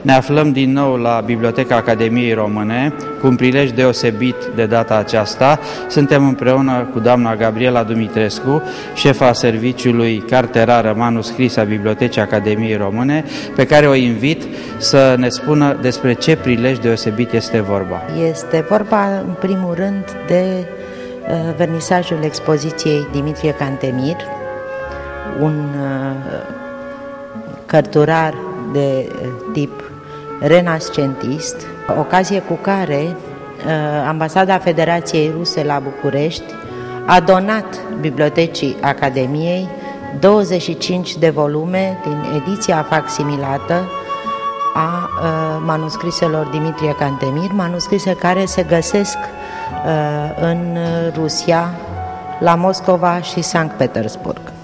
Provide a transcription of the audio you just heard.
Ne aflăm din nou la Biblioteca Academiei Române, cu un prilej deosebit de data aceasta. Suntem împreună cu doamna Gabriela Dumitrescu, șefa serviciului Carte rară manuscris a Bibliotecii Academiei Române, pe care o invit să ne spună despre ce prilej deosebit este vorba. Este vorba, în primul rând, de vernisajul expoziției Dimitrie Cantemir, un cărturar de tip renascentist, ocazie cu care Ambasada Federației Ruse la București a donat Bibliotecii Academiei 25 de volume din ediția facsimilată a manuscriselor Dimitrie Cantemir, manuscrise care se găsesc în Rusia, la Moscova și Sankt Petersburg.